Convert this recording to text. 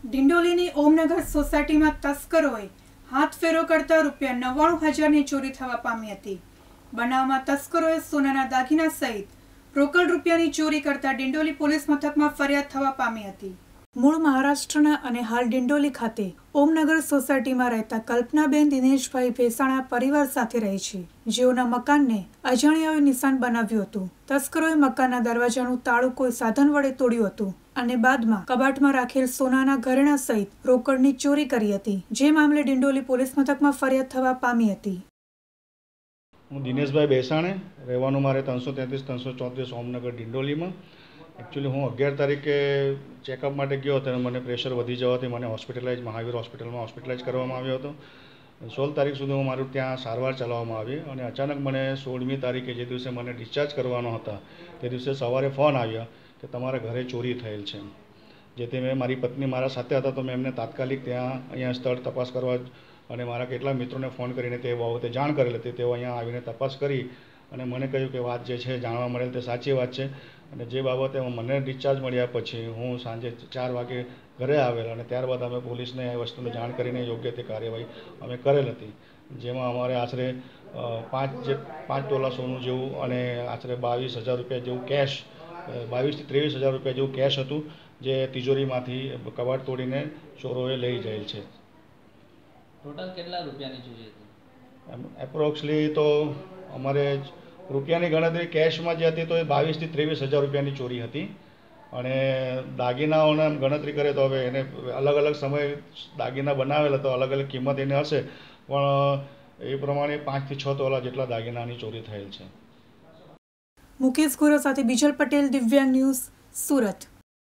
ડિંડોલીની ઓમનગર સોસાયટીમાં તસ્કરોએ હાથફેરો કરતા ₹99,000ની ચોરી થવા પામી હતી। બનાવમાં તસ્કરોએ સોનાના દાગીના સહિત રોકડ રૂપિયાની ચોરી કરતા ડિંડોલી પોલીસ મથકમાં ફરિયાદ થવા પામી હતી। મૂળ મહારાષ્ટ્રના અને હાલ ડિંડોલી ખાતે ઓમનગર સોસાયટીમાં રહેતા કલ્પનાબેન દિનેશભાઈ ભેસાણા પરિવાર સાથે રહે છે, જેઓના મકાનને અજાણ્યાઓએ નિશાન બનાવ્યું હતું। તસ્કરોએ મકાનના દરવાજાનું તાળું કોઈ સાધન વડે તોડ્યું હતું અને બાદમાં કબાટમાં રાખેલ સોનાના ઘરેણાં સહિત રોકડની ચોરી કરી હતી, જે મામલે ડિંડોલી પોલીસ મથકમાં ફરિયાદ થવા પામી હતી। હું દિનેશભાઈ ભેસાણે, રહેવાનું મારે 333-334 ઓમનગર ડિંડોલીમાં। એકચ્યુઅલી હું 11 તારીખે ચેકઅપ માટે ગયો હતો અને મને પ્રેશર વધી જવાથી મને મહાવીર હોસ્પિટલમાં હોસ્પિટલાઇઝ કરવામાં આવ્યો હતો। 16 તારીખ સુધી હું મારું ત્યાં સારવાર ચલાવવામાં આવી અને અચાનક મને 16મી તારીખે જે દિવસે મને ડિસ્ચાર્જ કરવાનો હતા તે દિવસે સવારે ફોન આવ્યો કે તમારા ઘરે ચોરી થયેલ છે। જેથી મેં મારી પત્ની મારા સાથે હતા તો મેં એમને તાત્કાલિક ત્યાં અહીંયા સ્થળ તપાસ કરવા અને મારા કેટલા મિત્રોને ફોન કરીને તે બાબતે જાણ કરેલ હતી। તેઓ અહીંયા આવીને તપાસ કરી અને મને કહ્યું કે વાત જે છે જાણવા મળેલ તે સાચી વાત છે અને જે બાબતે મને ડિસ્ચાર્જ મળ્યા પછી હું સાંજે 4 વાગે ઘરે આવેલ અને ત્યારબાદ અમે પોલીસને એ વસ્તુની જાણ કરીને યોગ્ય તે કાર્યવાહી અમે કરેલ હતી, જેમાં અમારે આશરે 5 તોલા સોનું જેવું અને આશરે 22,000 રૂપિયા જેવું કેશ 22,000 થી 23,000 રૂપિયા જેવું કેશ હતું, જે તિજોરીમાંથી કબાટ તોડીને ચોરોએ લઈ ગયેલ છે। ટોટલ કેટલા રૂપિયાની ચોરી હતી? એપ્રોક્સલી તો અમારે રૂપિયાની ગણતરી કેશમાં જે હતી તો એ 22,000 થી 23,000 રૂપિયાની ચોરી હતી અને દાગીનાઓને ગણતરી કરે તો હવે એને અલગ અલગ સમયે દાગીના બનાવેલા તો અલગ અલગ કિંમત એને હશે, પણ એ પ્રમાણે 5 થી 6 તોલા જેટલા દાગીનાની ચોરી થયેલ છે। મુકેશ ગોરા સાથે બીજલ પટેલ, દિવ્યાંગ ન્યૂઝ, સુરત।